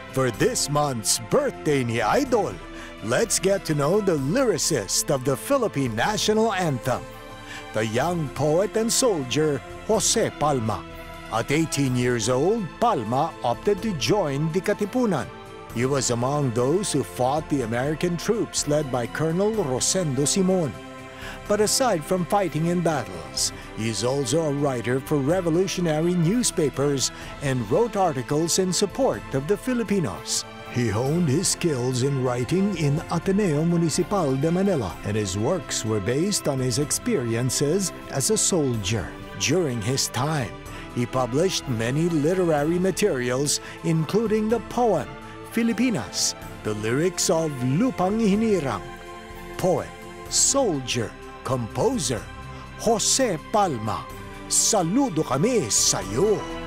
For this month's birthday ni Idol, let's get to know the lyricist of the Philippine National Anthem, the young poet and soldier Jose Palma. At 18 years old, Palma opted to join the Katipunan. He was among those who fought the American troops led by Colonel Rosendo Simon. But aside from fighting in battles, he is also a writer for revolutionary newspapers and wrote articles in support of the Filipinos. He honed his skills in writing in Ateneo Municipal de Manila, and his works were based on his experiences as a soldier. During his time, he published many literary materials, including the poem Filipinas, the lyrics of Lupang Hinirang. Poet, soldier, composer, Jose Palma, saludo kami sa iyo.